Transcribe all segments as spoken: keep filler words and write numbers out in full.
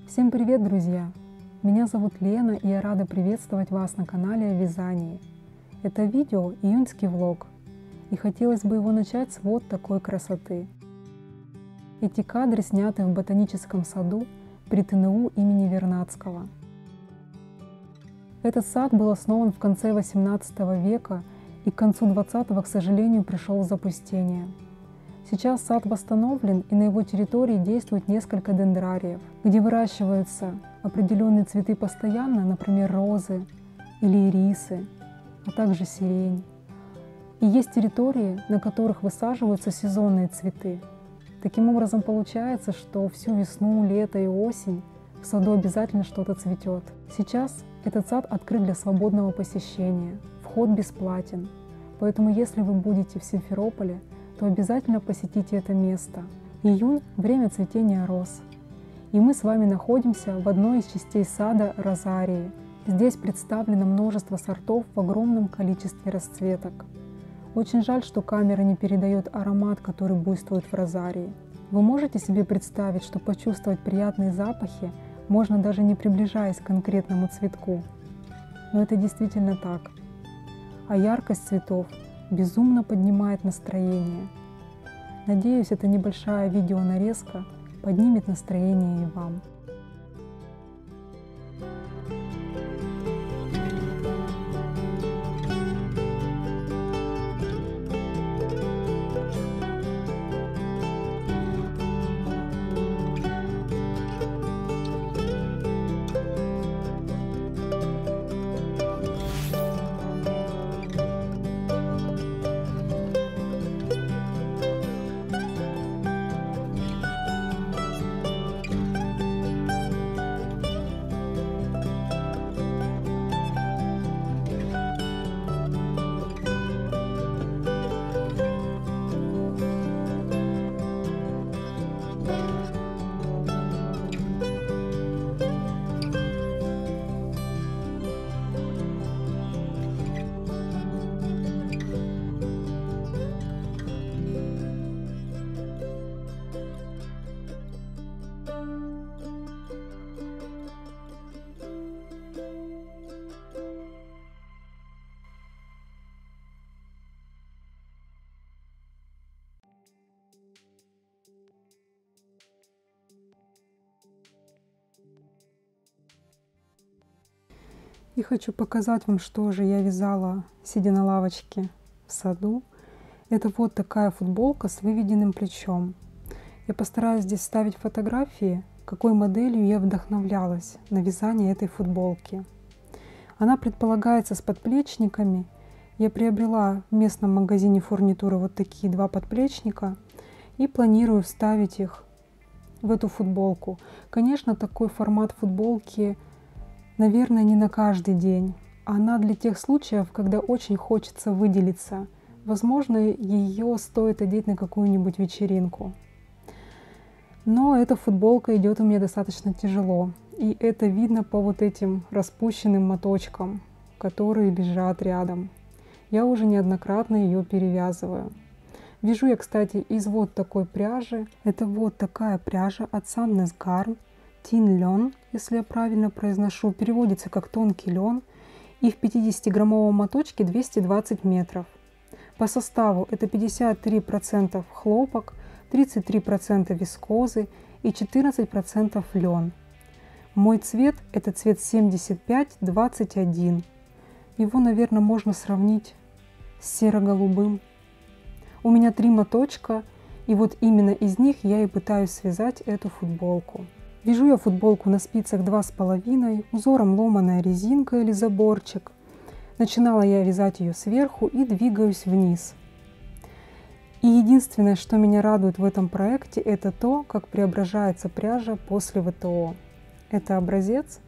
Всем привет, друзья! Меня зовут Лена, и я рада приветствовать вас на канале о вязании. Это видео июньский влог, и хотелось бы его начать с вот такой красоты. Эти кадры сняты в ботаническом саду при тэ эн у имени Вернадского. Этот сад был основан в конце восемнадцатого века и к концу двадцатого, к сожалению, пришел в запустение. Сейчас сад восстановлен, и на его территории действует несколько дендрариев, где выращиваются определенные цветы постоянно, например, розы или ирисы, а также сирень. И есть территории, на которых высаживаются сезонные цветы. Таким образом получается, что всю весну, лето и осень в саду обязательно что-то цветет. Сейчас этот сад открыт для свободного посещения, вход бесплатен. Поэтому если вы будете в Симферополе, то обязательно посетите это место. Июнь – время цветения роз. И мы с вами находимся в одной из частей сада розарии. Здесь представлено множество сортов в огромном количестве расцветок. Очень жаль, что камера не передает аромат, который буйствует в розарии. Вы можете себе представить, что почувствовать приятные запахи можно даже не приближаясь к конкретному цветку. Но это действительно так. А яркость цветов безумно поднимает настроение. Надеюсь, эта небольшая видеонарезка поднимет настроение и вам. И хочу показать вам, что же я вязала, сидя на лавочке в саду. Это вот такая футболка с выведенным плечом. Я постараюсь здесь вставить фотографии, какой моделью я вдохновлялась на вязание этой футболки. Она предполагается с подплечниками. Я приобрела в местном магазине фурнитуры вот такие два подплечника и планирую вставить их в эту футболку. Конечно, такой формат футболки, наверное, не на каждый день. Она для тех случаев, когда очень хочется выделиться. Возможно, ее стоит одеть на какую-нибудь вечеринку. Но эта футболка идет у меня достаточно тяжело. И это видно по вот этим распущенным моточкам, которые лежат рядом. Я уже неоднократно ее перевязываю. Вяжу я, кстати, из вот такой пряжи. Это вот такая пряжа от Sandnes Garn. Thin Learn, если я правильно произношу, переводится как тонкий лен, и в пятидесятиграммовом моточке двести двадцать метров. По составу это пятьдесят три процента хлопок, тридцать три процента вискозы и четырнадцать процентов лен. Мой цвет это цвет семьдесят пять двадцать один. Его, наверное, можно сравнить с серо-голубым. У меня три моточка, и вот именно из них я и пытаюсь связать эту футболку. Вяжу я футболку на спицах два с половиной, узором ломаная резинка или заборчик. Начинала я вязать ее сверху и двигаюсь вниз. И единственное, что меня радует в этом проекте, это то, как преображается пряжа после вэ тэ о. Это образец.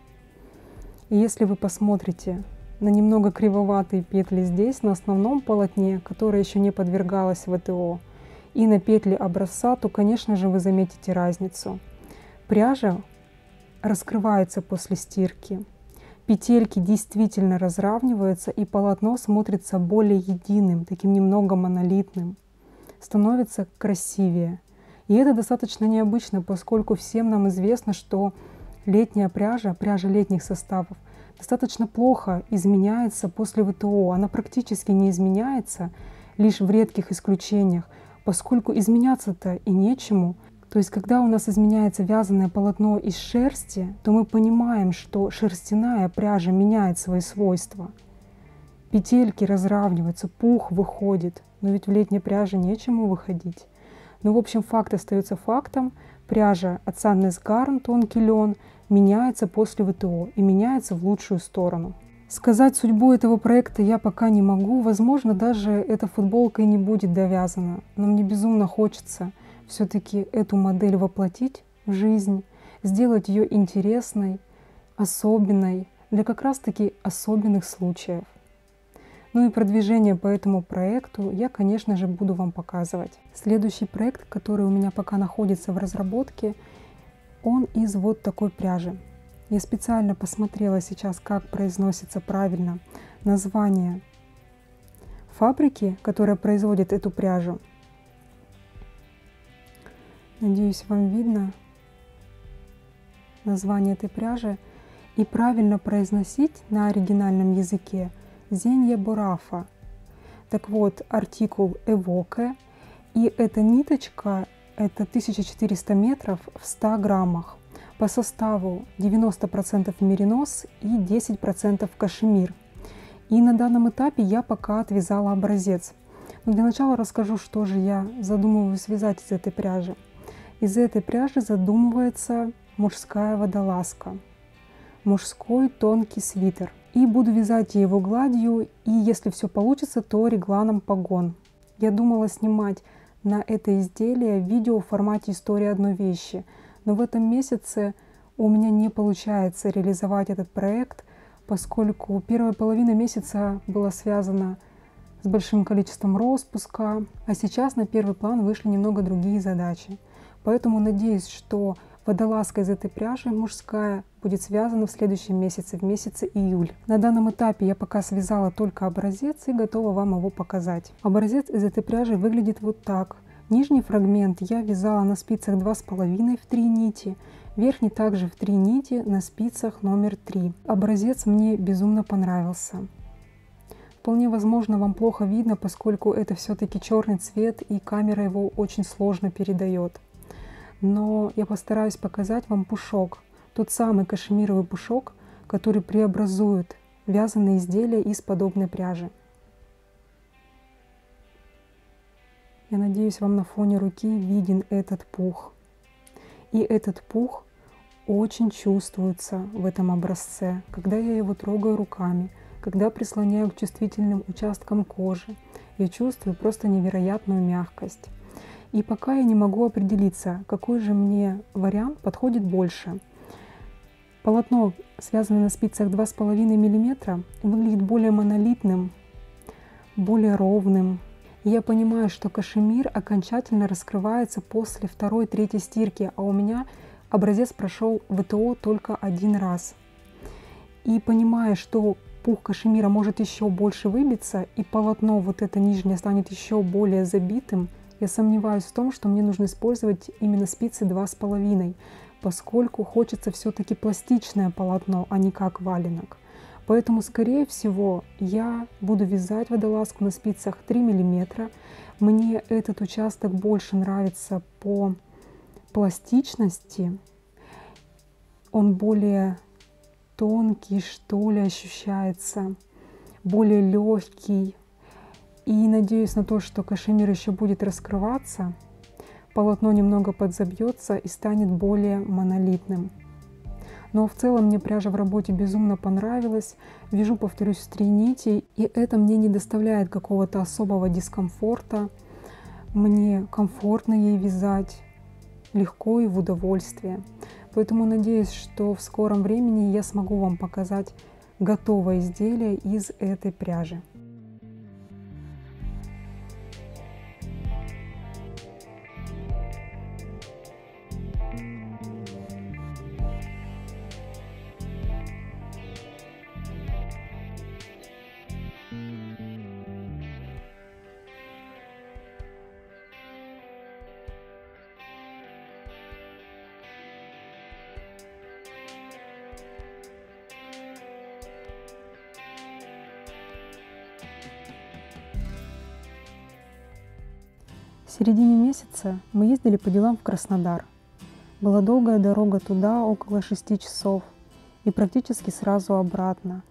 И если вы посмотрите на немного кривоватые петли здесь, на основном полотне, которое еще не подвергалось вэ тэ о, и на петли образца, то, конечно же, вы заметите разницу. Пряжа раскрывается после стирки, петельки действительно разравниваются, и полотно смотрится более единым, таким немного монолитным, становится красивее. И это достаточно необычно, поскольку всем нам известно, что летняя пряжа, пряжа летних составов, достаточно плохо изменяется после ВТО. Она практически не изменяется, лишь в редких исключениях, поскольку изменяться-то и нечему. То есть, когда у нас изменяется вязаное полотно из шерсти, то мы понимаем, что шерстяная пряжа меняет свои свойства. Петельки разравниваются, пух выходит, но ведь в летней пряже нечему выходить. Ну, в общем, факт остается фактом. Пряжа от Sandnes Garn, тонкий лен, меняется после ВТО и меняется в лучшую сторону. Сказать судьбу этого проекта я пока не могу. Возможно, даже эта футболка и не будет довязана. Но мне безумно хочется все-таки эту модель воплотить в жизнь, сделать ее интересной, особенной, для как раз-таки особенных случаев. Ну и продвижение по этому проекту я, конечно же, буду вам показывать. Следующий проект, который у меня пока находится в разработке, он из вот такой пряжи. Я специально посмотрела сейчас, как произносится правильно название фабрики, которая производит эту пряжу. Надеюсь, вам видно название этой пряжи. И правильно произносить на оригинальном языке Зенья Борафа. Так вот, артикул Эвоке. И эта ниточка, это тысяча четыреста метров в ста граммах. По составу девяносто процентов меринос и десять процентов кашемир. И на данном этапе я пока отвязала образец. Но для начала расскажу, что же я задумываю связать из этой пряжи. Из этой пряжи задумывается мужская водолазка, мужской тонкий свитер. И буду вязать я его гладью, и если все получится, то регланом погон. Я думала снимать на это изделие видео в формате истории одной вещи. Но в этом месяце у меня не получается реализовать этот проект, поскольку первая половина месяца была связана с большим количеством распуска, а сейчас на первый план вышли немного другие задачи. Поэтому надеюсь, что водолазка из этой пряжи мужская будет связана в следующем месяце, в месяце июль. На данном этапе я пока связала только образец и готова вам его показать. Образец из этой пряжи выглядит вот так. Нижний фрагмент я вязала на спицах два с половиной в три нити, верхний также в три нити на спицах номер три. Образец мне безумно понравился. Вполне возможно, вам плохо видно, поскольку это все-таки черный цвет и камера его очень сложно передает. Но я постараюсь показать вам пушок, тот самый кашемировый пушок, который преобразует вязаные изделия из подобной пряжи. Я надеюсь, вам на фоне руки виден этот пух. И этот пух очень чувствуется в этом образце, когда я его трогаю руками, когда прислоняю к чувствительным участкам кожи. Я чувствую просто невероятную мягкость. И пока я не могу определиться, какой же мне вариант подходит больше. Полотно, связанное на спицах два с половиной миллиметра, выглядит более монолитным, более ровным. И я понимаю, что кашемир окончательно раскрывается после второй-третьей стирки, а у меня образец прошел ВТО только один раз. И понимая, что пух кашемира может еще больше выбиться, и полотно вот это нижнее станет еще более забитым, я сомневаюсь в том, что мне нужно использовать именно спицы два с половиной, поскольку хочется все-таки пластичное полотно, а не как валенок. Поэтому, скорее всего, я буду вязать водолазку на спицах три миллиметра. Мне этот участок больше нравится по пластичности. Он более тонкий, что ли, ощущается, более легкий. И надеюсь на то, что кашемир еще будет раскрываться, полотно немного подзабьется и станет более монолитным. Но в целом мне пряжа в работе безумно понравилась. Вяжу, повторюсь, в три нити, и это мне не доставляет какого-то особого дискомфорта. Мне комфортно ей вязать, легко и в удовольствие. Поэтому надеюсь, что в скором времени я смогу вам показать готовое изделие из этой пряжи. середине месяца мы ездили по делам в Краснодар. Была долгая дорога туда, около шести часов, и практически сразу обратно.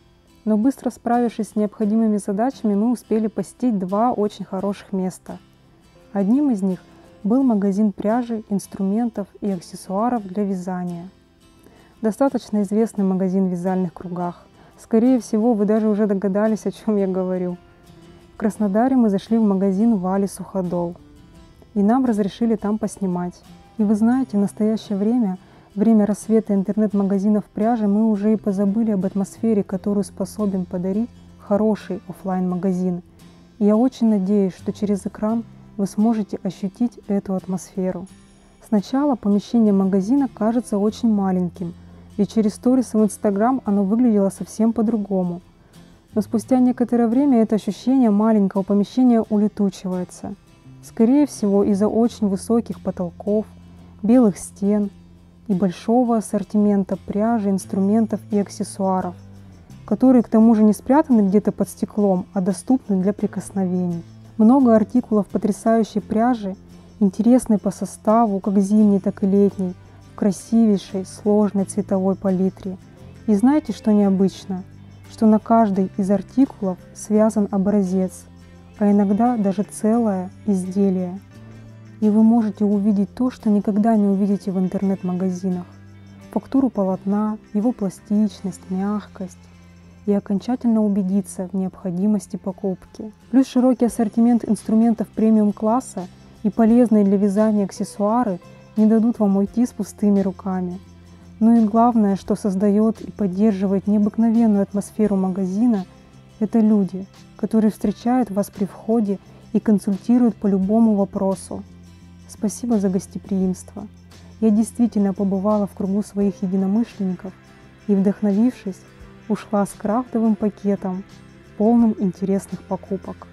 Но быстро справившись с необходимыми задачами, мы успели посетить два очень хороших места. Одним из них был магазин пряжи, инструментов и аксессуаров для вязания. Достаточно известный магазин в вязальных кругах. Скорее всего, вы даже уже догадались, о чем я говорю. В Краснодаре мы зашли в магазин Вали Суходол, и нам разрешили там поснимать. И вы знаете, в настоящее время, время рассвета интернет-магазинов пряжи, мы уже и позабыли об атмосфере, которую способен подарить хороший офлайн-магазин. И я очень надеюсь, что через экран вы сможете ощутить эту атмосферу. Сначала помещение магазина кажется очень маленьким, ведь через сторис в Инстаграм оно выглядело совсем по-другому. Но спустя некоторое время это ощущение маленького помещения улетучивается. Скорее всего, из-за очень высоких потолков, белых стен и большого ассортимента пряжи, инструментов и аксессуаров, которые к тому же не спрятаны где-то под стеклом, а доступны для прикосновений. Много артикулов потрясающей пряжи, интересной по составу, как зимней, так и летней, в красивейшей, сложной цветовой палитре. И знаете, что необычно? Что на каждый из артикулов связан образец, а иногда даже целое изделие. И вы можете увидеть то, что никогда не увидите в интернет-магазинах. Фактуру полотна, его пластичность, мягкость. И окончательно убедиться в необходимости покупки. Плюс широкий ассортимент инструментов премиум-класса и полезные для вязания аксессуары не дадут вам уйти с пустыми руками. Ну и главное, что создает и поддерживает необыкновенную атмосферу магазина, это люди, которые встречают вас при входе и консультируют по любому вопросу. Спасибо за гостеприимство. Я действительно побывала в кругу своих единомышленников и, вдохновившись, ушла с крафтовым пакетом, полным интересных покупок.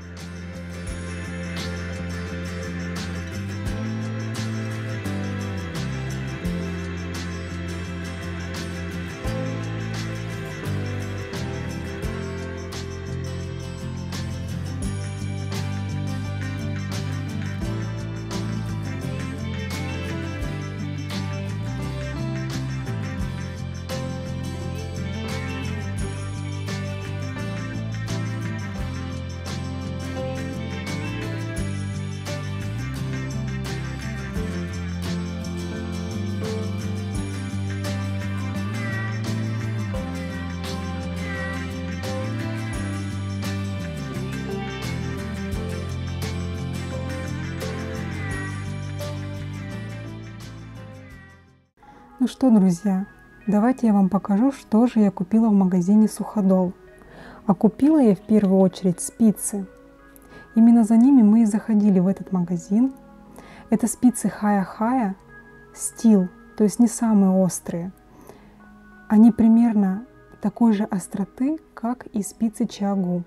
Ну что, друзья, давайте я вам покажу, что же я купила в магазине Суходол. А купила я в первую очередь спицы. Именно за ними мы и заходили в этот магазин. Это спицы Хая-Хая Steel, то есть не самые острые. Они примерно такой же остроты, как и спицы Чиагу.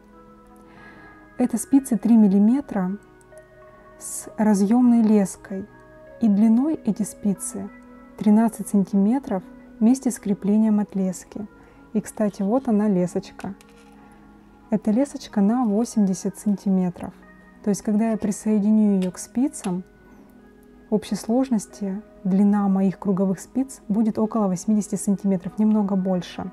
Это спицы три миллиметра с разъемной леской. И длиной эти спицы тринадцать сантиметров вместе с креплением от лески. И, кстати, вот она лесочка. Эта лесочка на восемьдесят сантиметров. То есть, когда я присоединю ее к спицам, в общей сложности длина моих круговых спиц будет около восьмидесяти сантиметров, немного больше.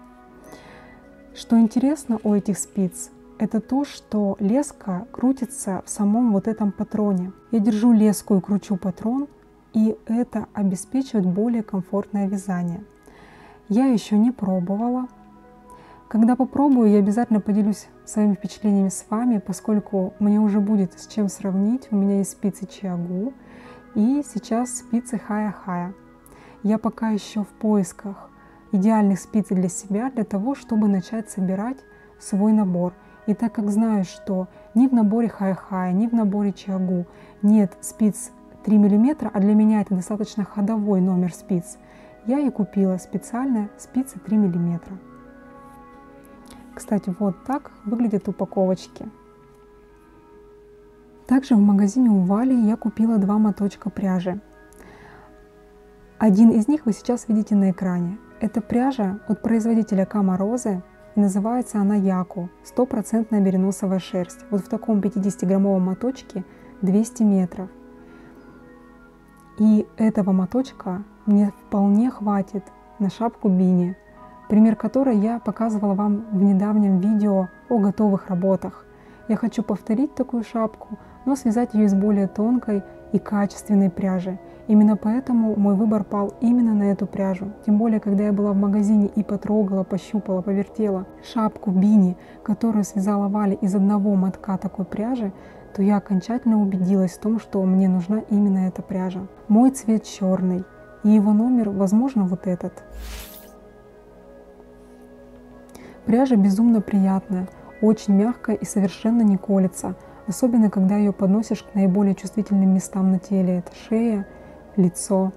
Что интересно у этих спиц, это то, что леска крутится в самом вот этом патроне. Я держу леску и кручу патрон, и это обеспечивает более комфортное вязание. Я еще не пробовала. Когда попробую, я обязательно поделюсь своими впечатлениями с вами, поскольку мне уже будет с чем сравнить. У меня есть спицы Чиагу и сейчас спицы Хая-Хая. Я пока еще в поисках идеальных спиц для себя, для того, чтобы начать собирать свой набор. И так как знаю, что ни в наборе Хая-Хая, ни в наборе Чиагу нет спиц три миллиметра, а для меня это достаточно ходовой номер спиц, я и купила специально спицы три миллиметра. Кстати, вот так выглядят упаковочки. Также в магазине у Вали я купила два моточка пряжи. Один из них вы сейчас видите на экране. Это пряжа от производителя Камарозы, и называется она Яку, стопроцентная мериносовая шерсть. Вот в таком пятидесятиграммовом моточке двести метров. И этого моточка мне вполне хватит на шапку бини, пример которой я показывала вам в недавнем видео о готовых работах. Я хочу повторить такую шапку, но связать ее из более тонкой и качественной пряжи. Именно поэтому мой выбор пал именно на эту пряжу. Тем более, когда я была в магазине и потрогала, пощупала, повертела шапку бини, которую связала Валя из одного мотка такой пряжи, то я окончательно убедилась в том, что мне нужна именно эта пряжа. Мой цвет черный, и его номер, возможно, вот этот. Пряжа безумно приятная, очень мягкая и совершенно не колется, особенно когда ее подносишь к наиболее чувствительным местам на теле. Это шея, лицо.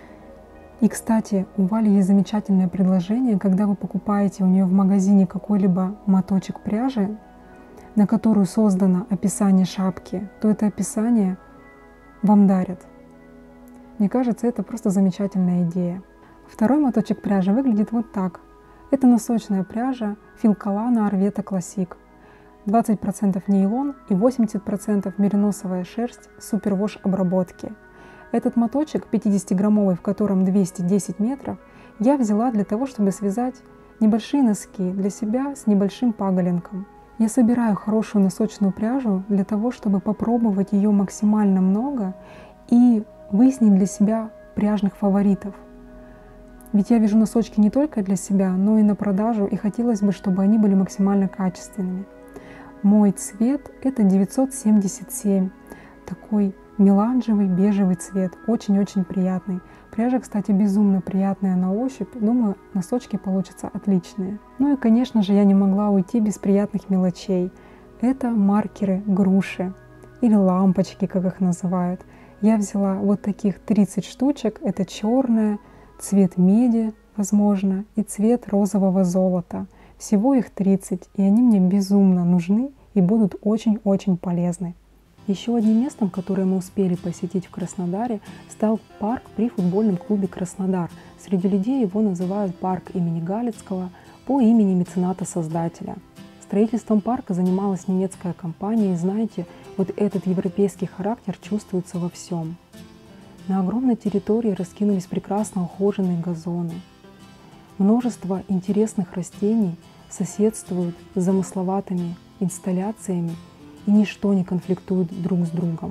И, кстати, у Вали есть замечательное предложение, когда вы покупаете у нее в магазине какой-либо моточек пряжи, на которую создано описание шапки, то это описание вам дарят. Мне кажется, это просто замечательная идея. Второй моточек пряжи выглядит вот так. Это носочная пряжа Filcolana Arvetta Classic. двадцать процентов нейлон и восемьдесят процентов мериносовая шерсть супервош обработки. Этот моточек пятидесятиграммовый, в котором двести десять метров, я взяла для того, чтобы связать небольшие носки для себя с небольшим паголенком. Я собираю хорошую носочную пряжу для того, чтобы попробовать ее максимально много и выяснить для себя пряжных фаворитов. Ведь я вяжу носочки не только для себя, но и на продажу, и хотелось бы, чтобы они были максимально качественными. Мой цвет — это девятьсот семьдесят семь, такой меланжевый бежевый цвет, очень-очень приятный. Пряжа, кстати, безумно приятная на ощупь, думаю, носочки получатся отличные. Ну и, конечно же, я не могла уйти без приятных мелочей. Это маркеры груши или лампочки, как их называют. Я взяла вот таких тридцать штучек, это черная, цвет меди, возможно, и цвет розового золота. Всего их тридцать, и они мне безумно нужны и будут очень-очень полезны. Еще одним местом, которое мы успели посетить в Краснодаре, стал парк при футбольном клубе «Краснодар». Среди людей его называют парк имени Галицкого по имени мецената-создателя. Строительством парка занималась немецкая компания, и знаете, вот этот европейский характер чувствуется во всем. На огромной территории раскинулись прекрасно ухоженные газоны. Множество интересных растений соседствуют с замысловатыми инсталляциями, и ничто не конфликтует друг с другом.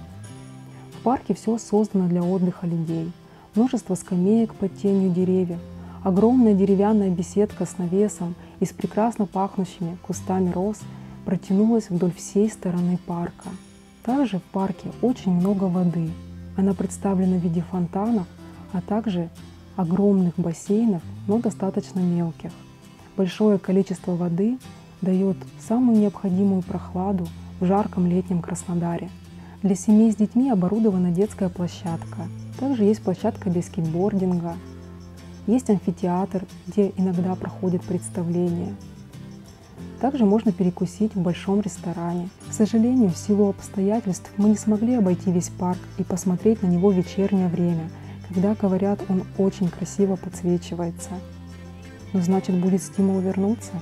В парке все создано для отдыха людей. Множество скамеек под тенью деревьев, огромная деревянная беседка с навесом и с прекрасно пахнущими кустами роз протянулась вдоль всей стороны парка. Также в парке очень много воды. Она представлена в виде фонтанов, а также огромных бассейнов, но достаточно мелких. Большое количество воды дает самую необходимую прохладу в жарком летнем Краснодаре. Для семей с детьми оборудована детская площадка. Также есть площадка для скейтбординга. Есть амфитеатр, где иногда проходят представления. Также можно перекусить в большом ресторане. К сожалению, в силу обстоятельств мы не смогли обойти весь парк и посмотреть на него в вечернее время, когда, говорят, он очень красиво подсвечивается. Но значит, будет стимул вернуться.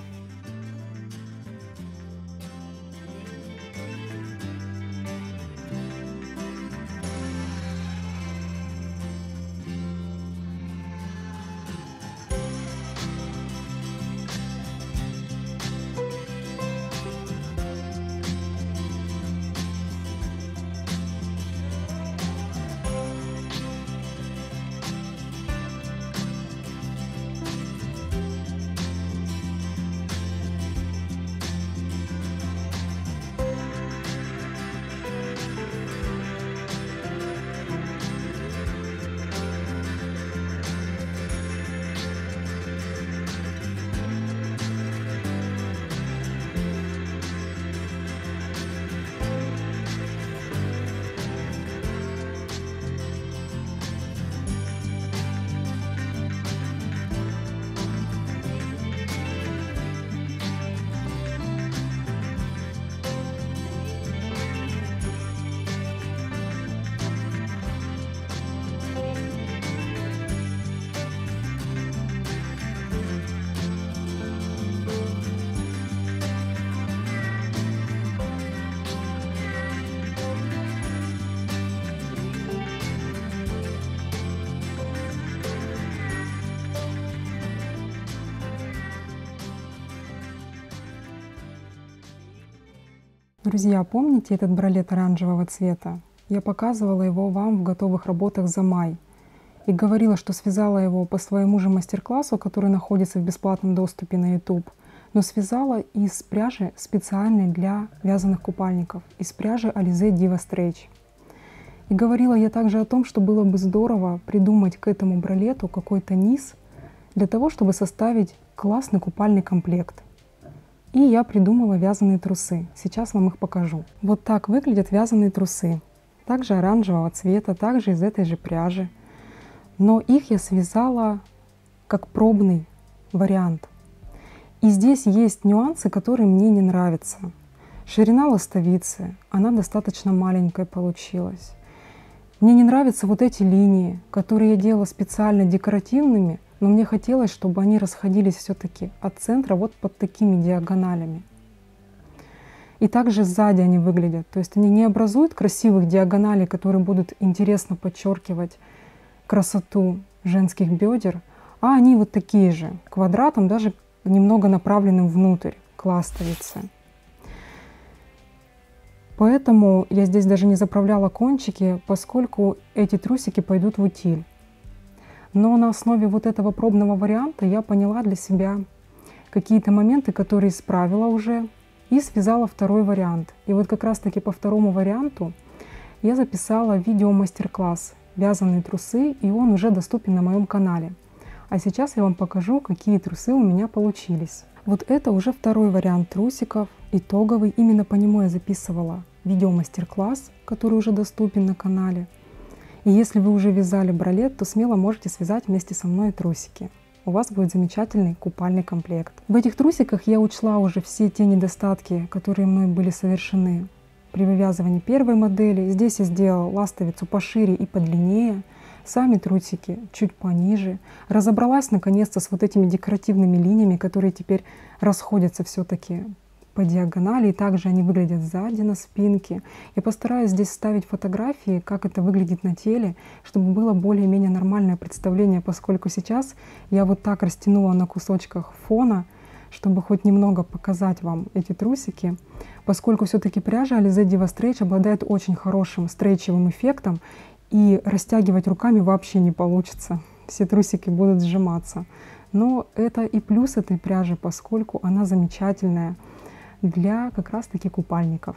Друзья, помните этот бралет оранжевого цвета? Я показывала его вам в готовых работах за май и говорила, что связала его по своему же мастер-классу, который находится в бесплатном доступе на YouTube, но связала из пряжи специальной для вязаных купальников, из пряжи Alize Diva Stretch. И говорила я также о том, что было бы здорово придумать к этому бралету какой-то низ для того, чтобы составить классный купальный комплект. И я придумала вязаные трусы. Сейчас вам их покажу. Вот так выглядят вязаные трусы. Также оранжевого цвета, также из этой же пряжи. Но их я связала как пробный вариант. И здесь есть нюансы, которые мне не нравятся. Ширина ластовицы, она достаточно маленькая получилась. Мне не нравятся вот эти линии, которые я делала специально декоративными, но мне хотелось, чтобы они расходились все-таки от центра вот под такими диагоналями. И также сзади они выглядят, то есть они не образуют красивых диагоналей, которые будут интересно подчеркивать красоту женских бедер, а они вот такие же, квадратом, даже немного направленным внутрь к ластовице. Поэтому я здесь даже не заправляла кончики, поскольку эти трусики пойдут в утиль. Но на основе вот этого пробного варианта я поняла для себя какие-то моменты, которые исправила уже, и связала второй вариант. И вот как раз таки по второму варианту я записала видео мастер-класс «Вязаные трусы», и он уже доступен на моем канале. А сейчас я вам покажу, какие трусы у меня получились. Вот это уже второй вариант трусиков, итоговый. Именно по нему я записывала видео мастер-класс, который уже доступен на канале. И если вы уже вязали бралет, то смело можете связать вместе со мной трусики. У вас будет замечательный купальный комплект. В этих трусиках я учла уже все те недостатки, которые мной были совершены при вывязывании первой модели. Здесь я сделала ластовицу пошире и подлиннее, сами трусики чуть пониже. Разобралась наконец-то с вот этими декоративными линиями, которые теперь расходятся все-таки по диагонали, и также они выглядят сзади на спинке. Я постараюсь здесь ставить фотографии, как это выглядит на теле, чтобы было более-менее нормальное представление, поскольку сейчас я вот так растянула на кусочках фона, чтобы хоть немного показать вам эти трусики, поскольку все-таки пряжа Alize Diva Stretch обладает очень хорошим стрейчевым эффектом, и растягивать руками вообще не получится, все трусики будут сжиматься. Но это и плюс этой пряжи, поскольку она замечательная для как раз таки купальников.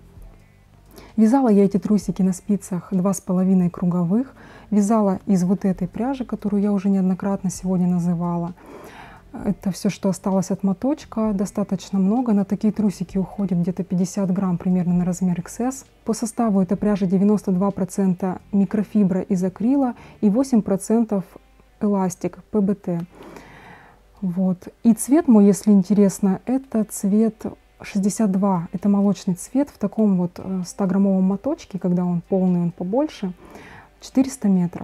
Вязала я эти трусики на спицах два с половиной круговых, вязала из вот этой пряжи, которую я уже неоднократно сегодня называла. Это все, что осталось от моточка, достаточно много. На такие трусики уходит где-то пятьдесят грамм, примерно на размер икс эс. По составу эта пряжа девяносто два процента микрофибра из акрила и восемь процентов эластик пэ бэ тэ. Вот. И цвет мой, если интересно, это цвет шестьдесят два. Это молочный цвет в таком вот ста граммовом моточке, когда он полный, он побольше, четыреста метров.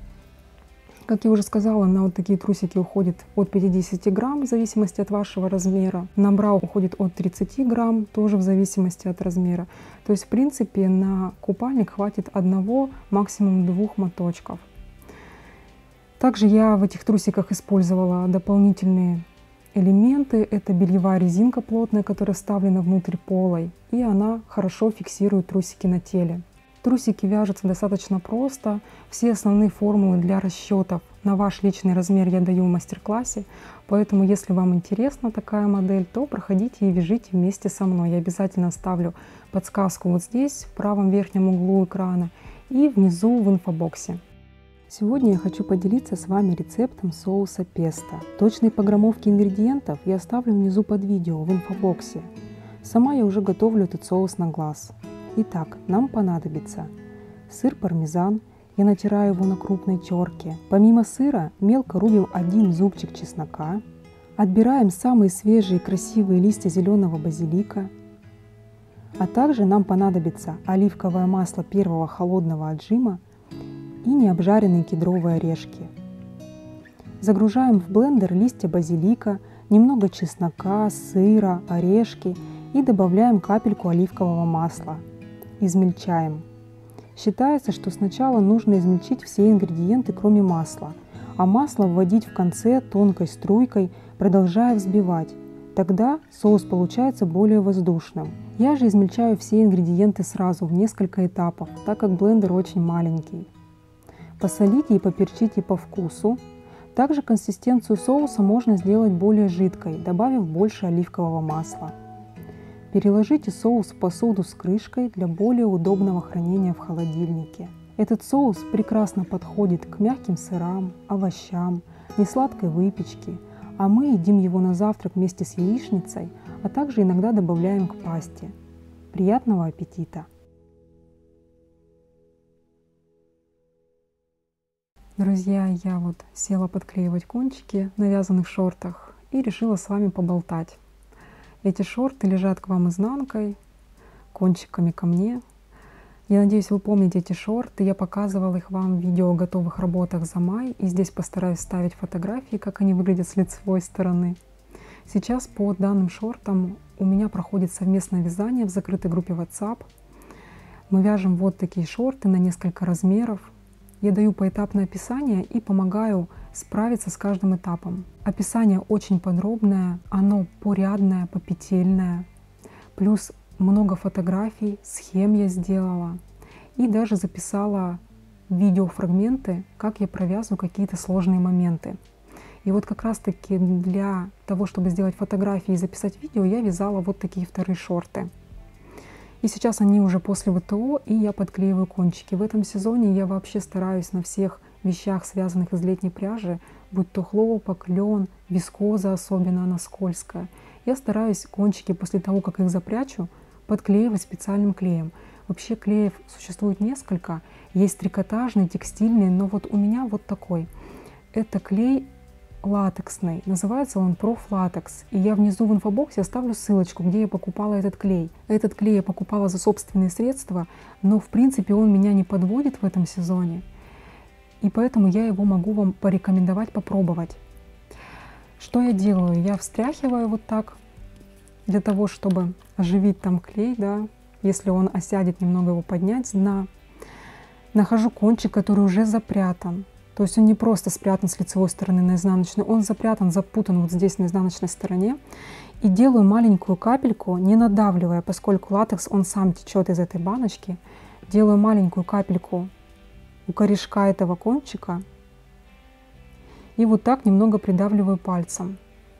Как я уже сказала, на вот такие трусики уходит от пятидесяти грамм, в зависимости от вашего размера. На бра уходит от тридцати грамм, тоже в зависимости от размера. То есть, в принципе, на купальник хватит одного, максимум двух моточков. Также я в этих трусиках использовала дополнительные элементы. Это бельевая резинка плотная, которая вставлена внутрь полой, и она хорошо фиксирует трусики на теле. Трусики вяжутся достаточно просто. Все основные формулы для расчетов на ваш личный размер я даю в мастер-классе. Поэтому, если вам интересна такая модель, то проходите и вяжите вместе со мной. Я обязательно оставлю подсказку вот здесь, в правом верхнем углу экрана, и внизу в инфобоксе. Сегодня я хочу поделиться с вами рецептом соуса песто. Точные пограммовки ингредиентов я оставлю внизу под видео в инфобоксе. Сама я уже готовлю этот соус на глаз. Итак, нам понадобится сыр пармезан, я натираю его на крупной терке. Помимо сыра мелко рубим один зубчик чеснока, отбираем самые свежие красивые листья зеленого базилика, а также нам понадобится оливковое масло первого холодного отжима и необжаренные кедровые орешки. Загружаем в блендер листья базилика, немного чеснока, сыра, орешки и добавляем капельку оливкового масла. Измельчаем. Считается, что сначала нужно измельчить все ингредиенты, кроме масла, а масло вводить в конце тонкой струйкой, продолжая взбивать. Тогда соус получается более воздушным. Я же измельчаю все ингредиенты сразу в несколько этапов, так как блендер очень маленький. Посолите и поперчите по вкусу. Также консистенцию соуса можно сделать более жидкой, добавив больше оливкового масла. Переложите соус в посуду с крышкой для более удобного хранения в холодильнике. Этот соус прекрасно подходит к мягким сырам, овощам, несладкой выпечке, а мы едим его на завтрак вместе с яичницей, а также иногда добавляем к пасте. Приятного аппетита! Друзья, я вот села подклеивать кончики на вязаных шортах и решила с вами поболтать. Эти шорты лежат к вам изнанкой, кончиками ко мне. Я надеюсь, вы помните эти шорты. Я показывала их вам в видео о готовых работах за май. И здесь постараюсь вставить фотографии, как они выглядят с лицевой стороны. Сейчас по данным шортам у меня проходит совместное вязание в закрытой группе WhatsApp. Мы вяжем вот такие шорты на несколько размеров. Я даю поэтапное описание и помогаю справиться с каждым этапом. Описание очень подробное, оно порядное, попетельное. Плюс много фотографий, схем я сделала. И даже записала видеофрагменты, как я провязываю какие-то сложные моменты. И вот как раз таки для того, чтобы сделать фотографии и записать видео, я вязала вот такие вторые шорты. И сейчас они уже после ВТО, и я подклеиваю кончики. В этом сезоне я вообще стараюсь на всех вещах, связанных из летней пряжи, будь то хлопок, лен, вискоза, особенно она скользкая. Я стараюсь кончики после того, как их запрячу, подклеивать специальным клеем. Вообще клеев существует несколько. Есть трикотажный, текстильный, но вот у меня вот такой. Это клей латексный, называется он Профлатекс. И я внизу в инфобоксе оставлю ссылочку, где я покупала этот клей. Этот клей я покупала за собственные средства, но в принципе он меня не подводит в этом сезоне. И поэтому я его могу вам порекомендовать попробовать. Что я делаю? Я встряхиваю вот так, для того, чтобы оживить там клей, да, если он осядет, немного его поднять с дна. Нахожу кончик, который уже запрятан. То есть он не просто спрятан с лицевой стороны на изнаночной, он запрятан, запутан вот здесь на изнаночной стороне. И делаю маленькую капельку, не надавливая, поскольку латекс, он сам течет из этой баночки. Делаю маленькую капельку у корешка этого кончика. И вот так немного придавливаю пальцем.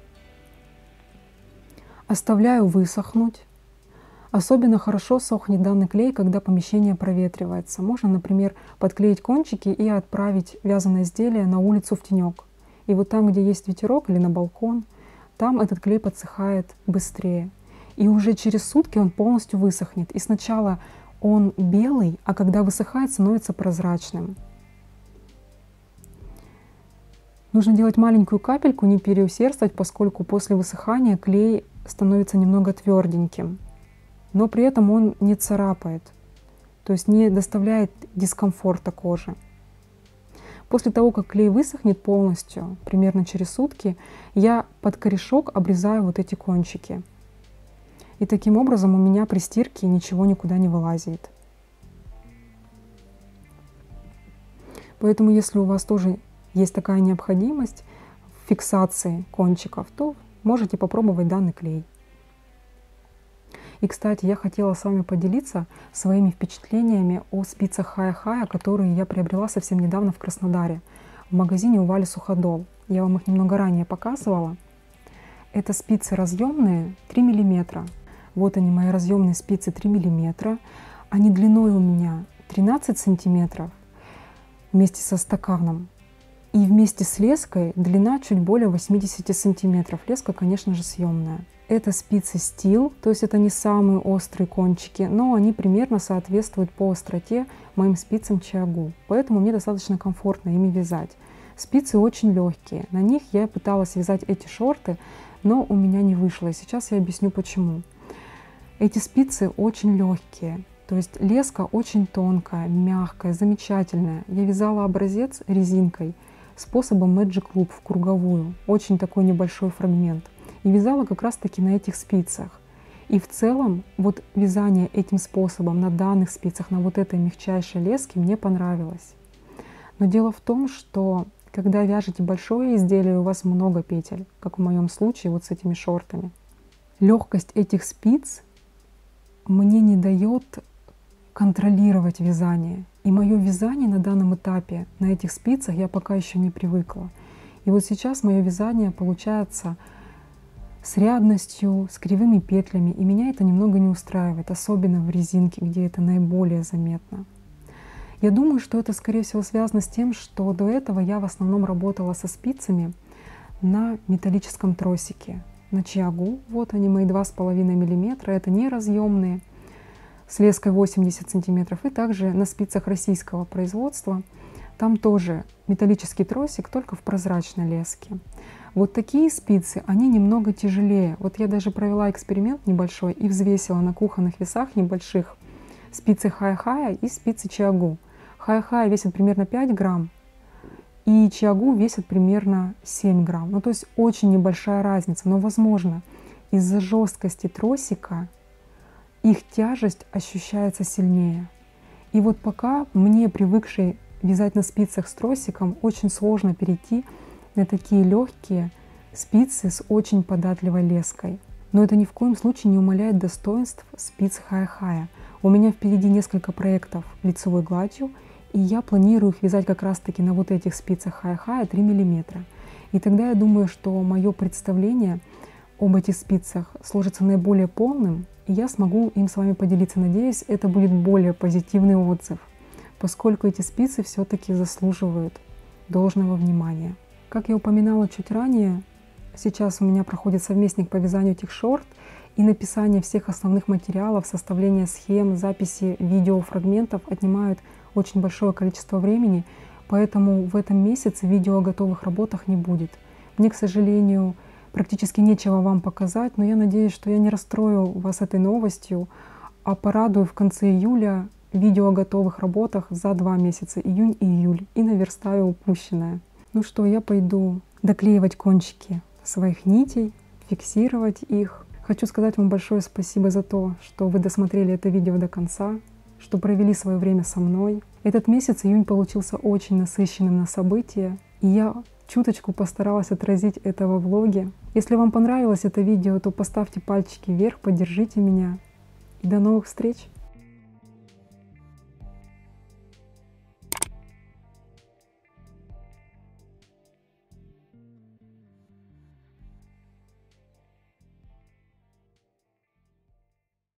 Оставляю высохнуть. Особенно хорошо сохнет данный клей, когда помещение проветривается. Можно, например, подклеить кончики и отправить вязаное изделие на улицу в тенек. И вот там, где есть ветерок или на балкон, там этот клей подсыхает быстрее. И уже через сутки он полностью высохнет. И сначала он белый, а когда высыхает, становится прозрачным. Нужно делать маленькую капельку, не переусердствовать, поскольку после высыхания клей становится немного тверденьким. Но при этом он не царапает, то есть не доставляет дискомфорта коже. После того, как клей высохнет полностью, примерно через сутки, я под корешок обрезаю вот эти кончики. И таким образом у меня при стирке ничего никуда не вылазит. Поэтому если у вас тоже есть такая необходимость в фиксации кончиков, то можете попробовать данный клей. И, кстати, я хотела с вами поделиться своими впечатлениями о спицах Хая-Хая, которые я приобрела совсем недавно в Краснодаре, в магазине у Вали Суходол. Я вам их немного ранее показывала. Это спицы разъемные три миллиметра. Вот они, мои разъемные спицы три миллиметра. Они длиной у меня тринадцать сантиметров вместе со стаканом. И вместе с леской длина чуть более восьмидесяти сантиметров. Леска, конечно же, съемная. Это спицы Steel, то есть это не самые острые кончики, но они примерно соответствуют по остроте моим спицам Чиагу. Поэтому мне достаточно комфортно ими вязать. Спицы очень легкие. На них я пыталась вязать эти шорты, но у меня не вышло. И сейчас я объясню почему. Эти спицы очень легкие. То есть леска очень тонкая, мягкая, замечательная. Я вязала образец резинкой способом Magic Loop в круговую. Очень такой небольшой фрагмент. И вязала как раз таки на этих спицах. И в целом вот вязание этим способом на данных спицах, на вот этой мягчайшей леске мне понравилось. Но дело в том, что когда вяжете большое изделие, у вас много петель, как в моем случае вот с этими шортами. легкость этих спиц мне не дает контролировать вязание. И мое вязание на данном этапе на этих спицах я пока еще не привыкла. И вот сейчас мое вязание получается с рядностью, с кривыми петлями, и меня это немного не устраивает, особенно в резинке, где это наиболее заметно. Я думаю, что это, скорее всего, связано с тем, что до этого я в основном работала со спицами на металлическом тросике, на чиагу. Вот они, мои два с половиной миллиметра, это неразъемные, с леской восемьдесят сантиметров, и также на спицах российского производства. Там тоже металлический тросик, только в прозрачной леске. Вот такие спицы, они немного тяжелее. Вот я даже провела эксперимент небольшой и взвесила на кухонных весах небольших спицы хай-хая и спицы чиагу. Хай-хай весит примерно пять грамм, и чиагу весит примерно семь грамм. Ну, то есть очень небольшая разница, но, возможно, из-за жесткости тросика их тяжесть ощущается сильнее. И вот пока мне, привыкшей вязать на спицах с тросиком, очень сложно перейти на такие легкие спицы с очень податливой леской. Но это ни в коем случае не умаляет достоинств спиц хай-хая. У меня впереди несколько проектов лицевой гладью, и я планирую их вязать как раз-таки на вот этих спицах хай-хая три миллиметра. И тогда я думаю, что мое представление об этих спицах сложится наиболее полным, и я смогу им с вами поделиться. Надеюсь, это будет более позитивный отзыв, поскольку эти спицы все-таки заслуживают должного внимания. Как я упоминала чуть ранее, сейчас у меня проходит совместник по вязанию тикшорт, и написание всех основных материалов, составление схем, записи видеофрагментов отнимают очень большое количество времени, поэтому в этом месяце видео о готовых работах не будет. Мне, к сожалению, практически нечего вам показать, но я надеюсь, что я не расстрою вас этой новостью, а порадую в конце июля видео о готовых работах за два месяца, июнь и июль, и наверстаю упущенное. Ну что, я пойду доклеивать кончики своих нитей, фиксировать их. Хочу сказать вам большое спасибо за то, что вы досмотрели это видео до конца, что провели свое время со мной. Этот месяц, июнь, получился очень насыщенным на события, и я чуточку постаралась отразить это во влоге. Если вам понравилось это видео, то поставьте пальчики вверх, поддержите меня. И до новых встреч!